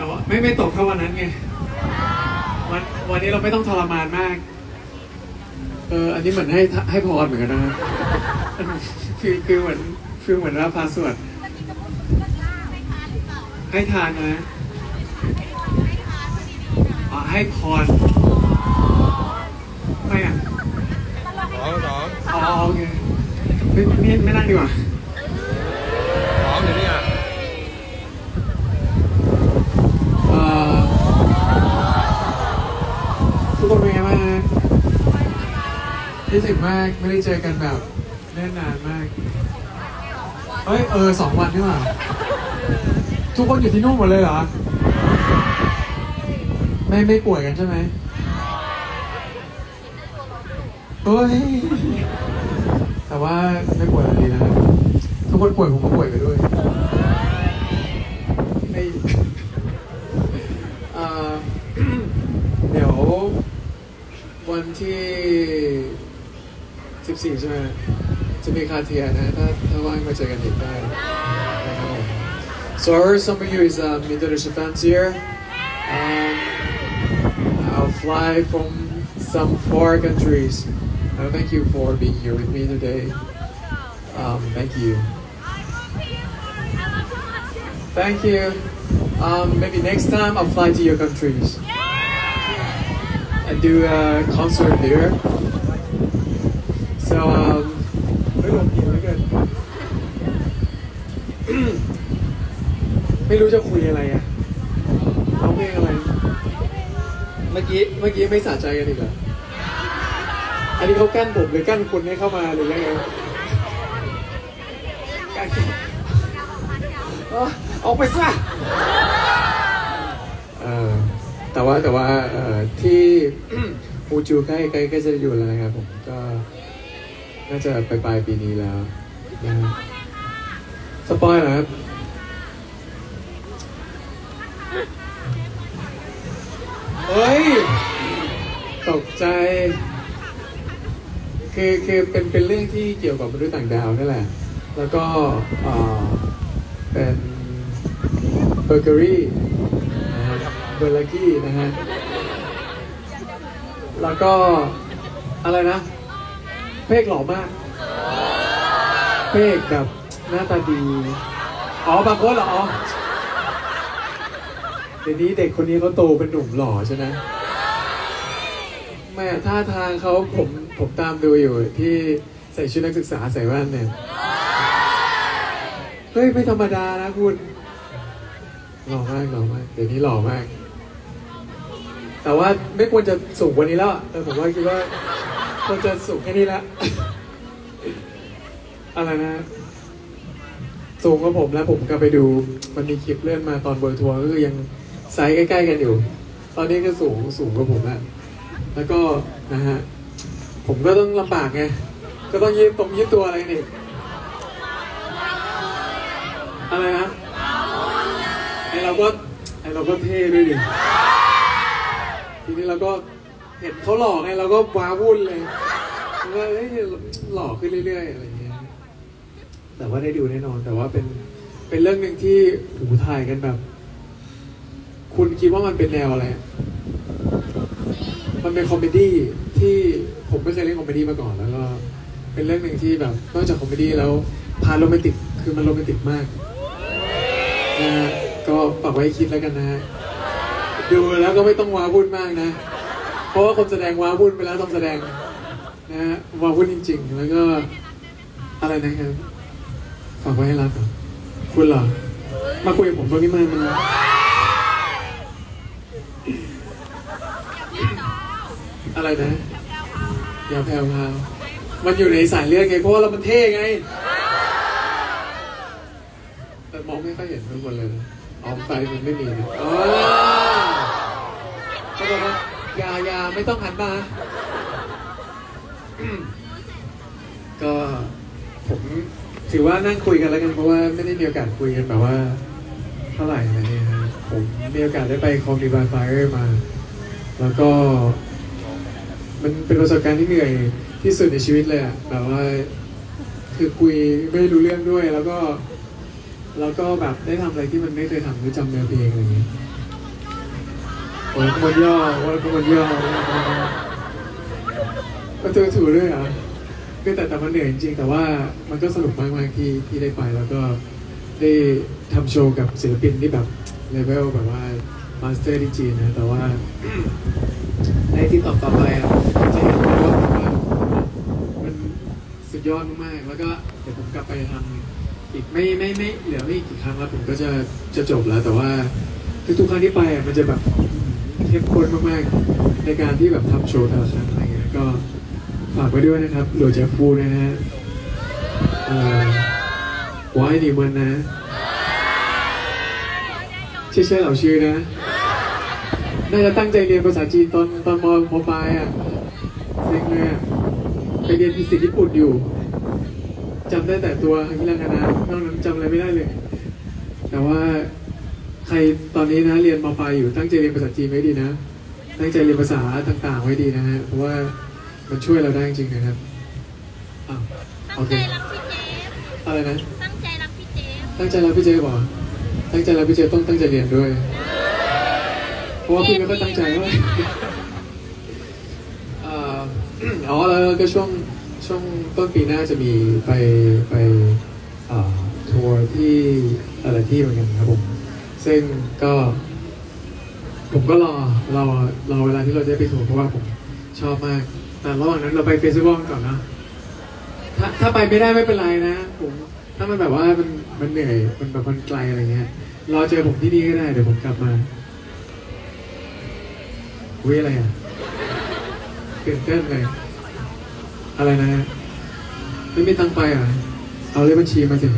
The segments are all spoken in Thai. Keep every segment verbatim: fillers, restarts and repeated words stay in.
แต่ว่าไม่ไม่ตกเท่าวันนั้นไงวันวันนี้เราไม่ต้องทรมานมากเอออันนี้เหมือนให้ให้พรเหมือนกันนะคือคือเหมือนคือเหมือนรับพาสวดให้ทานนะอ๋อให้พรไม่อ่ะสองสองอ๋อโอเคไม่ไม่ไม่นั่งดีกว่าสองอยู่นี่อ่ะทุกคนเป็นไงบ้างฮะคิดถึงมากไม่ได้เจอกันแบบเล่นนานมากเฮ้ยเออสองวันนี่หว่าทุกคนอยู่ที่นู่นหมดเลยเหรอไม่ไม่ป่วยกันใช่ไหมเฮ้ยแต่ว่าไม่ป่วยดีนะทุกคนป่วยผมก็ป่วยไปด้วยไม่เดี๋ยววันที่สิบสี่ใช่ไหมจะมีคาเทียนะถ้าถ้าว่างมาเจอกันอีกได้นะครับผม So I heard some of you is um, Indonesia fans here. Um, I'll fly from some far countries. Uh, thank you for being here with me today. Um, thank you. Thank you. Um, maybe next time I'll fly to your countries and do a concert there. So, um, ไม่ลงเกียร์แล้วกันไม่รู้จะคุยอะไรอ่ะร้องเพลงอะไรเมื่อกี้เมื่อกี้ไม่สะใจกันอีกเหรออันนี้เขากั้นผมหรือกั้นคุณให้เข้ามาหรือยังไงกั้นออกไปซะเออแต่ว่าแต่ว่าเอ่อที่ฟูจูใกล้ใกล้ใกล้จะอยู่แล้วนะครับผมก็น่าจะไปปลายปีนี้แล้วนะสปอยล์เหรอครับเฮ้ยตกใจคือคือเป็นเป็นเรื่องที่เกี่ยวกับมนุษย์ต่างดาวนั่นแหละแล้วก็เอ่อเป็นเบเกอรี่นะฮะเบอร์ลากี้นะฮะแล้วก็อะไรนะเพกหล่อมากเพกแบบหน้าตาดีอ๋อบางคนเหรออ๋อเดี๋ยวนี้เด็กคนนี้เขาโตเป็นหนุ่มหล่อใช่ไหมแม่ท่าทางเขาผมผมตามดูอยู่ที่ใส่ชุดนักศึกษาใส่แว่นเนี่ยเฮ้ยไม่ธรรมดานะคุณหล่อมากหล่อมากเดี๋ยวนี้หล่อมากแต่ว่าไม่ควรจะสูงกว่านี้แล้วอ่ะแต่ผมว่าคิดว่าควรจะสูงแค่นี้ละอะไรนะสูงกว่าผมแล้วผมก็ไปดูมันมีคลิปเลื่อนมาตอนเบอร์ทัวร์ก็คือยังไซส์ใกล้ๆกันอยู่ตอนนี้ก็สูงสูงกว่าผมแล้วแล้วก็นะฮะผมก็ต้องลำบากไงก็ต้องยืดตรงยืดตัวอะไรนี่อะไรนะไอเราก็ไอเราก็เท่ด้วยดิทีนี้เราก็เห็นเขาหล่อไงเราก็ว้าวุ่นเลยว่าเฮ้ยหล่อขึ้นเรื่อยๆอะไรอย่างเงี้ยแต่ว่าได้ดูแน่นอนแต่ว่าเป็นเป็นเรื่องหนึ่งที่หูถ่ายกันแบบคุณคิดว่ามันเป็นแนวอะไรมันเป็นคอมเมดี้ที่ผมไม่เคยเล่นคอมเมดี้มาก่อนแล้วก็เป็นเรื่องหนึ่งที่แบบนอกจากคอมเมดี้แล้วพาโรแมนติกคือมันโรแมนติกมากนะฮะก็ฝากไว้คิดแล้วกันนะฮะดูแล้วก็ไม่ต้องว้าวุ่นมากนะเพราะว่าคนแสดงว้าวุ่นไปแล้วต้องแสดงนะฮะว้าวุ่นจริงๆแล้วก็อะไรนะครับฝากไว้ให้รักเหรอคุณเหรอมาคุยกับผมตรงนี้มามันอะไรนะอย่าแผ่วพาวมันอยู่ในสายเลือดไงเพราะว่าเรามันเท่ไงแต่มองไม่ค่อยเห็นทุกคนเลยออมไฟมันไม่มีนะอ๋อเขาบอกว่าอย่าอย่าไม่ต้องหันมาก็ผมถือว่านั่งคุยกันแล้วกันเพราะว่าไม่ได้มีโอกาสคุยกันแบบว่าเท่าไหร่อะไรเนี่ยฮะผมมีโอกาสได้ไปคอมดีบายไฟเออร์มาแล้วก็มันเป็นประสบการณ์ที่เหนื่อยที่สุดในชีวิตเลยอะแบบว่าคือคุยไม่รู้เรื่องด้วยแล้วก็แล้วก็แบบได้ทำอะไรที่มันไม่เคยทำคือจำเนื้อเพลงอะไรอย่างเงี้ยโอ้ยคนย่อโอ้ยคนย่อมาเจอถูด้วยเหรอก็แต่แต่มันเหนื่อยจริงๆแต่ว่ามันก็สนุกมากๆที่ที่ได้ไปแล้วก็ได้ทำโชว์กับศิลปินที่แบบเลเวลแบบว่ามาสเตอร์ที่จีนนะแต่ว่าในที่ต่อต่อไปอ่ะจะเห็นว่ามันสุดยอดมากๆแล้วก็เดี๋ยวผมกลับไปทำอีกไม่ไม่ไม่เหลือไม่กี่ครั้งแล้วผมก็จะจะจบแล้วแต่ว่าทุกๆครั้งที่ไปอ่ะมันจะแบบเข้มข้นมากๆในการที่แบบทำโชว์แต่ละครั้งอะไรเงี้ยก็ฝากไว้ด้วยนะครับหลวงเจฟูนะฮะ我爱你们นะใช่ใช่เหล่าชื่อนะน่าจะตั้งใจเรียนภาษาจีนตอนตอนมมปลายอ่ะเซ็งเลยอ่ะไปเรียนภาษาญี่ปุ่นอยู่จำได้แต่ตัวฮิรังกานะนอกนั้นจำอะไรไม่ได้เลยแต่ว่าใครตอนนี้นะเรียนมปลายอยู่ตั้งใจเรียนภาษาจีนไว้ดีนะตั้งใจเรียนภาษาต่างๆไว้ดีนะฮะเพราะว่ามันช่วยเราได้จริงๆนะครับอ้าวโอเคอะไรนะตั้งใจรักพี่เจตั้งใจรักพี่เจบอกตั้งใจรักพี่เจต้องตั้งใจเรียนด้วยเพราะว่าพี่ไม่ค่อยตั้งใจว่าอ๋อแล้วก็ช่วงช่วงต้นปีหน้าจะมีไปไปทัวร์ที่อะไรที่เหมือนกันครับผมซึ่งก็ผมก็รอรอรอเวลาที่เราจะไปทัวร์เพราะว่าผมชอบมากแต่ระหว่างนั้นเราไปเฟสติวัลก่อนนะถ้าถ้าไปไม่ได้ไม่เป็นไรนะผมถ้ามันแบบว่ามันมันเหนื่อยมันแบบมันไกลอะไรเงี้ยรอเจอผมที่นี่ก็ได้เดี๋ยวผมกลับมาวิอะไรอ่ะตื่นเต้นเลยอะไรนะไม่มีตังไปอ่ะเอาเลขบัญชีมาสิ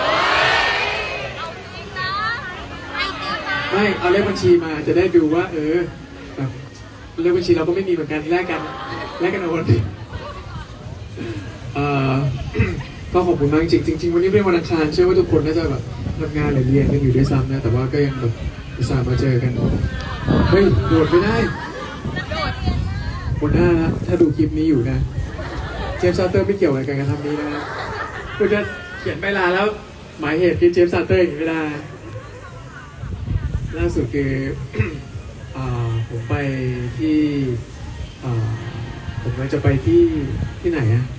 ไม่เอาเลขบัญชีมาจะได้ดูว่าเออแบบเลขบัญชีเราก็ไม่มีเหมือนกันแลกกันแลกกันเอาวันเอ่อก็ขอบคุณมากจริงจริงวันนี้เป็นวันอังคารเชื่อว่าทุกคนน่าจะแบบทำงานหรือเรียนกันอยู่ด้วยซ้ำนะแต่ว่าก็ยังแบบอุตส่าห์มาเจอกันเฮ้ยโดดไม่ได้คนหน้านะถ้าดูคลิปนี้อยู่นะเจฟซาเตอร์ไม่เกี่ยวอะไรกันกับทำนี้นะคุณจะเขียนใบลาแล้วหมายเหตุคือเจฟซาเตอร์อย่างนี้ไม่ได้ล่าสุดคือผมไปที่ผมจะไปที่ที่ไหนอะ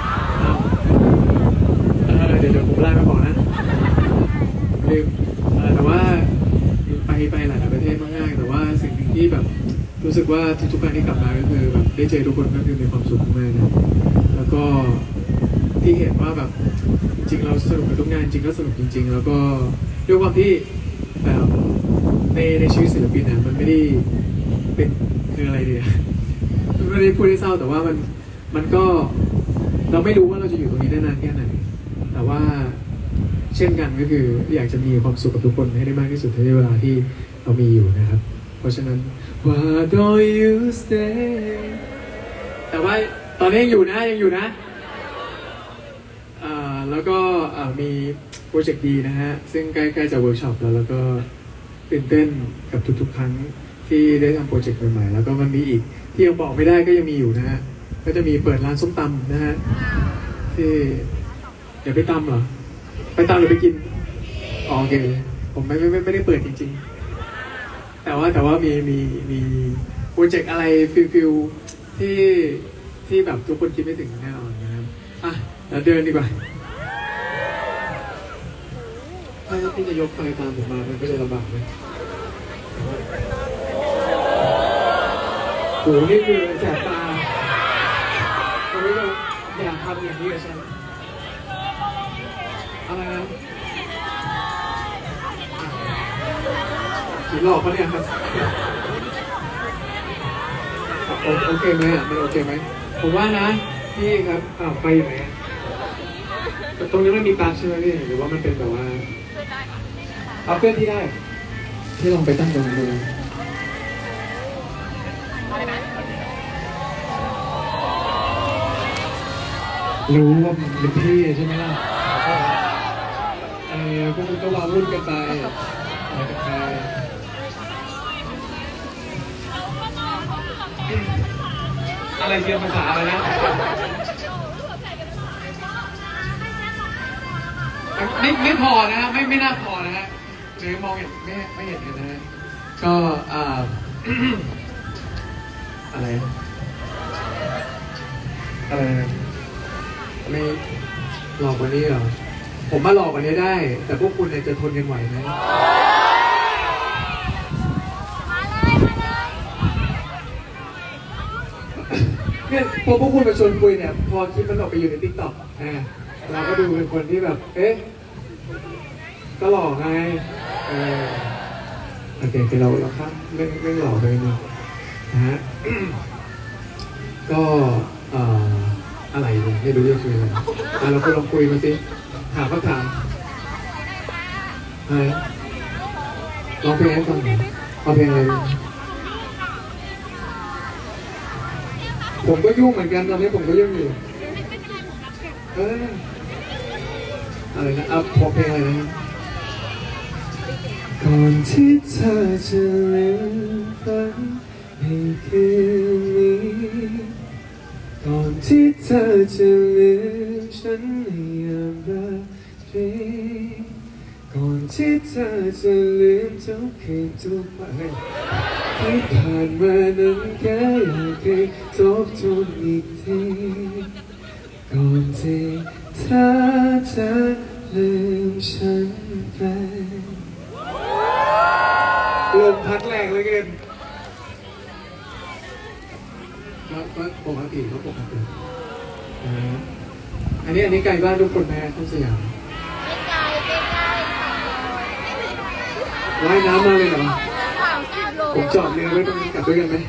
เดี๋ยวเดี๋ยวผมไล่มาบอกนะลืมแต่ว่าไปไปหลายประเทศมากๆแต่ว่าสิ่งหนึ่งที่แบบรู้สึกว่าทุกๆครั้งที่กลับมาก็คือแบบได้เจอทุกคนก็คือมีความสุขมากนะแล้วก็ที่เห็นว่าแบบจริงเราสนุกกับทุกงานจริงก็สนุกจริงๆแล้วก็ด้วยความที่แบบในในชีวิตศิลปินนะมันไม่ได้เป็นคืออะไรดีไม่ได้พูดให้เศร้าแต่ว่ามันมันก็เราไม่รู้ว่าเราจะอยู่ตรงนี้ได้นานแค่ไหนแต่ว่าเช่นกันก็คืออยากจะมีความสุขกับทุกคนให้ได้มากที่สุดในเวลาที่เรามีอยู่นะครับเพราะฉะนั้น Why don't you stay แต่ว่าตอนนี้ยังอยู่นะยังอยู่นะแล้วก็มีโปรเจกต์ดีนะฮะซึ่งใกล้ๆจะเวิร์กช็อปแล้วแล้วก็ตื่นเต้นกับทุกๆครั้งที่ได้ทำโปรเจกต์ใหม่ๆแล้วก็มันมีอีกที่ยังบอกไม่ได้ก็ยังมีอยู่นะฮะก็จะมีเปิดร้านส้มตำนะฮะที่เดี๋ยวไปตำเหรอไปตำหรือไปกินอ๋อโอเคผมไม่ไม่ไม่ไม่ได้เปิดจริงๆแต่ว่าแต่ว่ามีมีมีโปรเจกต์อะไรฟิลฟิลที่ที่แบบทุกคนคิดไม่ถึงแน่นอนนะครับอ่ะเราเดินดีกว่าถ้าพี่จะยกไฟตามผมมามันก็จะลำบากไหมโหนี่คือแสบตาเราไม่ต้องอยากทำอย่างนี้กับฉันอะไรนะผีหลอกปะเนี่ยครับโอเคไหมอ่ะมันโอเคไหมผมว่านะพี่ครับอ้าวไฟอยู่ไหนตรงนี้มันมีปลั๊กใช่ไหมพี่หรือว่ามันเป็นแบบว่าเอาเพื่อนที่ได้ที่ลองไปตั้งตรงนั้นดูรู้ว่ามันเป็นพี่ใช่ไหมล่ะเออพวกคุณก็วาวุ่นกันไปอะไรกันไปอะไรเกี่ยวภาษาอะไรนะไม่ไม่พอนะฮะไม่ไม่น่าพอนะฮะเดี๋ยวมองเห็นไม่ไม่เห็นกันนะฮะก็อ่าอะไรอะไรไม่หลอกกว่านี้เหรอผมมาหลอกกว่านี้ได้ แต่พวกคุณเนี่ยจะทนกันไหวไหมเนี่ยพอพวกคุณมาชวนคุยเนี่ยพอคลิปมันออกไปอยู่ในติ๊กต็อกอ่าเราก็ดูเป็นคนที่แบบเอ๊ะก็หลอกไงเออโอเคคือเราเราครับเรื่องเรื่องหลอกเลยนะนะฮะก็เอ่ออะไรเนี่ยไม่รู้จะคุยอะไรอ่ะเราคุยลองคุยมาสิถามก็ถามอะไรลองเพลงให้ฟังหน่อยเอาเพลงอะไรผมก็ยุ่งเหมือนกันตอนนี้ผมก็ยุ่งอยู่เอออะไรนะอ่ะพอเพลงอะไรนะก่อนที่เธอจะลืมฝันในคืนนี้ก่อนที่เธอจะลืมฉันในยามราตรีก่อนที่เธอจะลืมทุกคืนทุกวันที่ผ่านมานั้นแค่อยากให้ทบทวนอีกทีก่อนที่เธอจะลืมฉันไปลมพัดแรงเลยเกินก็ก็ปกติก็ปกติอ่าอันนี้อันนี้ไกลบ้านทุกคนแม่เข้าสยามไม่ไกลไม่ไกลว่ายน้ำมาเลยเหรอสามสิบโลผมจอดเรือไว้ตรงนี้กลับด้วยกันไหม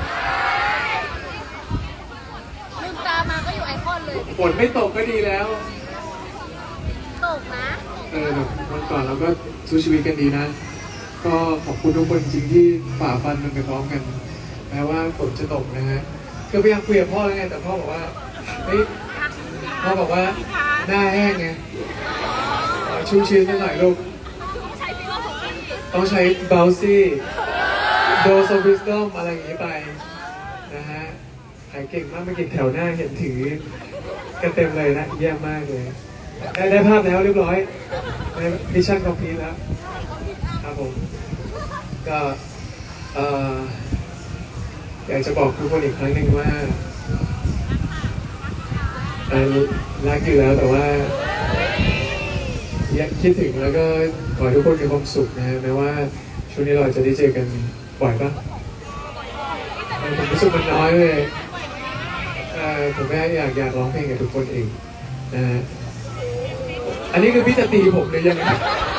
ลืมตามาก็อยู่ไอคอนเลยฝนไม่ตกก็ดีแล้วตกนะเออแบบวันก่อนเราก็สู้ชีวิตกันดีนะก็ขอบคุณทุกคนจริงที่ฝ่าฟันมันไปพร้อมกันแม้ว่าฝนจะตกนะฮะก็พยายามคุยกับพ่อแล้วไงแต่พ่อบอกว่าเฮ้ยพ่อบอกว่าหน้าแห้งไงชุ่มชื้นนิดหน่อยลูกต้องใช้เบลซี่โดโซบิสดอมอะไรอย่างนี้ไปนะฮะขายเก่งมากไม่เก่งแถวหน้าเห็นถือกันเต็มเลยนะเยี่ยมมากเลยได้ได้ภาพแล้วเรียบร้อยมิชชั่นคอมพลีทแล้วครับผมก็เอ่ออยากจะบอกทุกคนอีกครั้งหนึ่งว่ารักอยู่แล้วแต่ว่าอยากคิดถึงแล้วก็ขอให้ทุกคนมีความสุขนะแม้ว่าช่วงนี้เราจะได้เจอกันบ่อยปะผมรู้สึกมันน้อยเลยผมแค่อยากอยากร้องเพลงกับทุกคนเองนะฮะอันนี้คือพี่จะตีผมเลยยังไง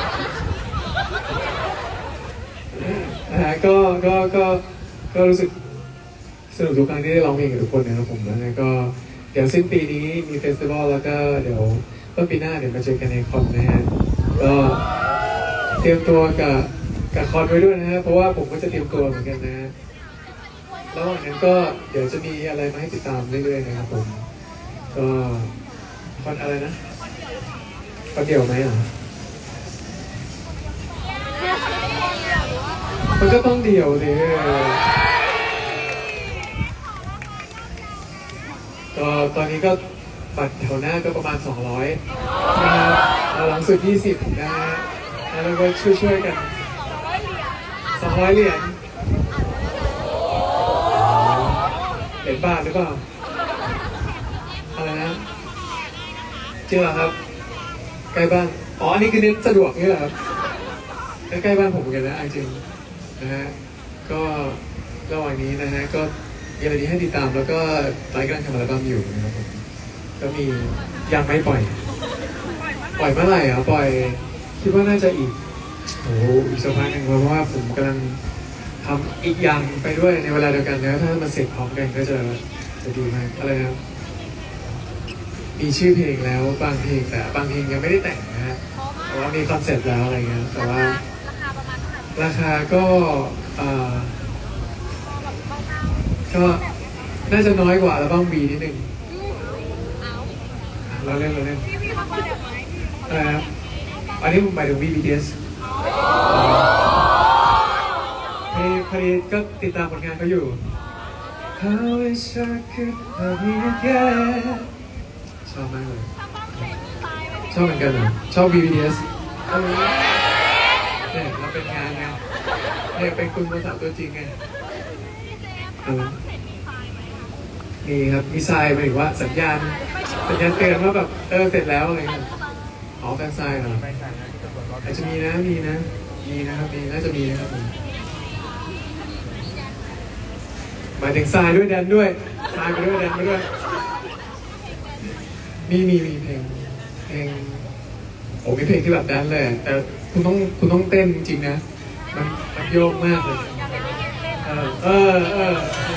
นะฮะก็ก็ก็ก็รู้สึกสนุกทุกครั้งที่ได้ร้องเพลงกับทุกคนนะครับผมแล้วก็เดี๋ยวสิ้นปีนี้มีเฟสติวัลแล้วก็เดี๋ยวต้นปีหน้าเดี๋ยวมาเจอกันในคอนนะฮะก็เตรียมตัวกับกับคอนไว้ด้วยนะฮะเพราะว่าผมก็จะเตรียมตัวเหมือนกันนะฮะระหว่างนั้นก็เดี๋ยวจะมีอะไรมาให้ติดตามเรื่อยๆนะครับผมก็คอนอะไรนะคอนเดี่ยวไหมอ่ะมันก็ต้องเดี่ยวเลยก็ตอนนี้ก็บัตรแถวหน้าก็ประมาณสองร้อยนะครับหลังสุดยี่สิบนะฮะแล้วก็ช่วยๆกันสองร้อยเหรียญเหรียญบาทหรือเปล่าอะไรนะจริงเหรอครับใกล้บ้านอ๋ออันนี้คือเน้นสะดวกนี่เหรอครับใกล้ๆบ้านผมกันนะจริงนะฮะก็ระหว่างนี้นะฮะก็มีอะไรดีให้ติดตามแล้วก็ตอนนี้กำลังทำอัลบั้มอยู่นะครับผมก็มียังไม่ปล่อยปล่อยเมื่อไหร่อ่ะปล่อยคิดว่าน่าจะอีกโอ้อีกสักพักหนึ่งเพราะว่าผมกำลังทำอีกอย่างไปด้วยในเวลาเดียวกันนะถ้ามันเสร็จพร้อมกันก็จะจะดีมากอะไรนะมีชื่อเพลงแล้วบางเพลงแต่บางเพลงยังไม่ได้แต่งนะฮะแต่ว่ามีคอนเซ็ปต์แล้วอะไรเงี้ยแต่ว่าราคาก็ก็น่าจะน้อยกว่าอัลบั้มบีนิดนึงเราเล่นเราเล่นอะไรนะอันนี้ผมหมายถึง บี บี ที เอส พอดีพอดีก็ติดตามผลงานเขาอยู่ How is I could love you again ชอบมากเลยชอบเหมือนกันเหรอชอบ บี บี ที เอส เนี่ยเราเป็นงานไงเนี่ยเป็นคุณภาษาตัวจริงไงอะไรมีครับมีทรายหมายถึงว่าสัญญาณสัญญาณเตือนว่าแบบเออเสร็จแล้วอะไรเงี้ยอ๋อแฟนทรายเหรออาจจะมีนะมีนะมีนะครับมีน่าจะมีนะครับผมหมายถึงทรายด้วยแดนด้วยทรายไปด้วยแดนไปด้วยมีมีมีเพลงเพลงโอ้มีเพลงที่แบบแดนเลยแต่คุณต้องคุณต้องเต้นจริงๆนะมันมันโยกมากเลยเออเออเออ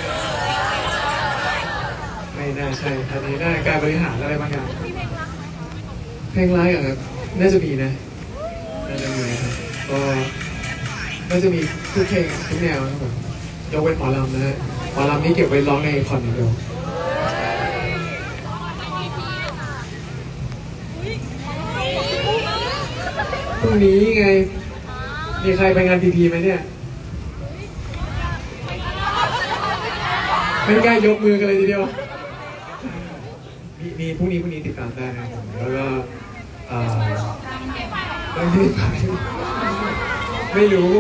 ไม่น่าใช่อันนี้น่าการบริหารอะไรบางอย่างเพลงไลฟ์อะครับน่าจะมีนะน่าจะมีนะครับก็น่าจะมีทุกเพลงทุกแนวนะครับผมยกเว้นหมอลำนะฮะหมอลำนี่เก็บไว้ร้องในคอนอย่างเดียวพรุ่งนี้ไงมีใครไปงานพีพีไหมเนี่ยไม่กล้ายกมือกันเลยทีเดียวมีมีพรุ่งนี้พรุ่งนี้ติดตามได้นะครับแล้วก็อ่าไม่ได้ไปไม่รู้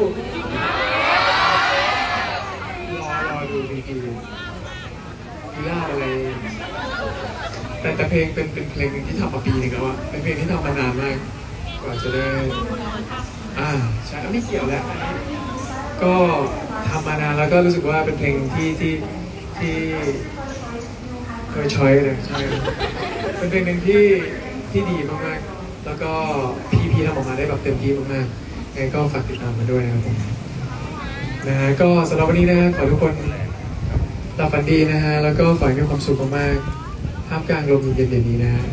รอรอดูพีพีกีฬาอะไรแต่แต่เพลงเป็นเป็นเพลงหนึ่งที่ทำมาปีนึงแล้วอะเป็นเพลงที่ทำมานานมากกว่าจะได้อ่าใช่ไม่เกี่ยวแล้วก็ทำมานานแล้วก็รู้สึกว่าเป็นเพลงที่ที่ที่เคยช้อยเลยใช่เป็นเพลงหนึ่งที่ที่ดีมากๆแล้วก็พีพีทำออกมาได้แบบเต็มที่มากๆงั้นก็ฝากติดตามมาด้วยนะครับผมนะฮะก็สำหรับวันนี้นะฮะขอทุกคนหลับฝันดีนะฮะแล้วก็ขอให้มีความสุขมากๆท่ามกลางลมเย็นๆนี้นะฮะ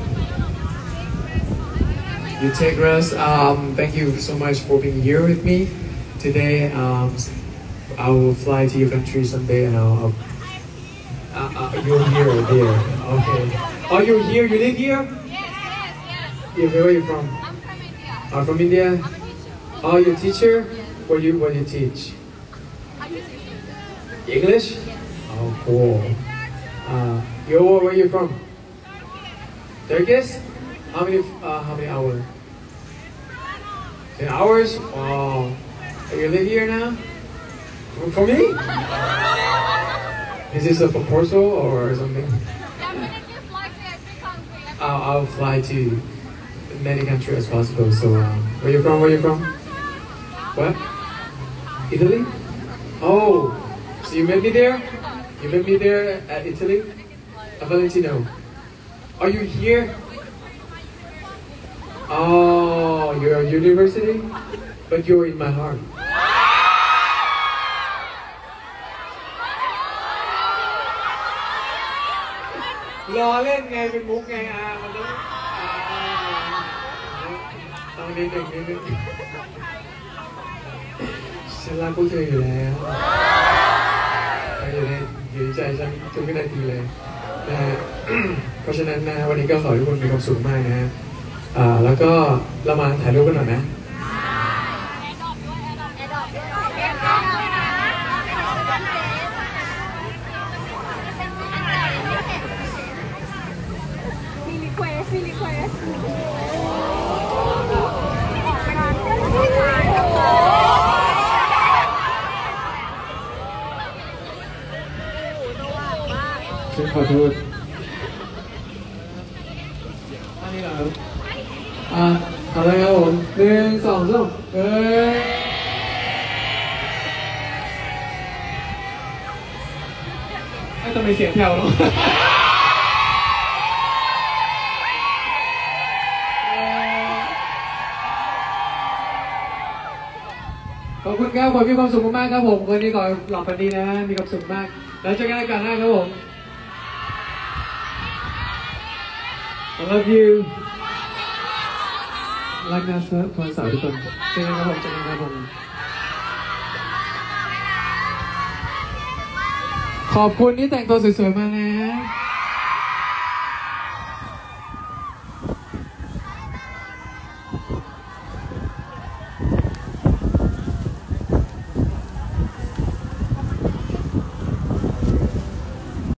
You take rest. Um, thank you so much for being here with me today. Um, I will fly to your country someday, and I'll. Uh, uh, you're here or there? Okay. Oh, you're here. You live here? Yes, yes, yes. Yeah, where are you from? I'm from India. I'm from India. I'm a teacher. Oh, you're a teacher? Yes. What do you What do you teach? I teach English. English? Yes. Oh, cool. Uh, you where are you from? Turkish? How many uh, How many hours? Ten hours? Wow. You live here now? For, for me? Is this a proposal or something? Definitely fly to every country. Every I'll, I'll fly to as many countries as possible. So, um, where you from? Where you from? What? Italy? Oh, so you met me there? You met me there at Italy? At Valentino. Are you here? Oh, you're at university? But you're in my heart. รอเล่นไงเป็นมุกไงอ่ะมันต้องอ่าต้องนิดหนึ่งนิดหนึ่งฉันรักพวกเธออยู่แล้วอยู่ในอยู่ในใจฉันทุกวินาทีเลยนะฮะ เพราะฉะนั้นนะวันนี้ก็ขอให้ทุกคนมีความสุขมากนะฮะอ่าแล้วก็เรามาถ่ายรูปกันหน่อยนะมีรีเควสมีรีเควสฉันขอโทษอันนี้เหรอครับอ่าเอาเลยครับผมหนึ่งสองสามเฮ้ยไอ้ทำไมเสียงแผ่วลงขอบคุณครับผมมีความสุขมากๆครับผมวันนี้ขอหลับฝันดีนะมีความสุขมากแล้วเจอกันในการหน้าครับผม I love you รักนะเซิร์ฟคนสาวทุกคนเจอกันครับผมเจอกันครับผมขอบคุณที่แต่งตัวสวยๆมานะ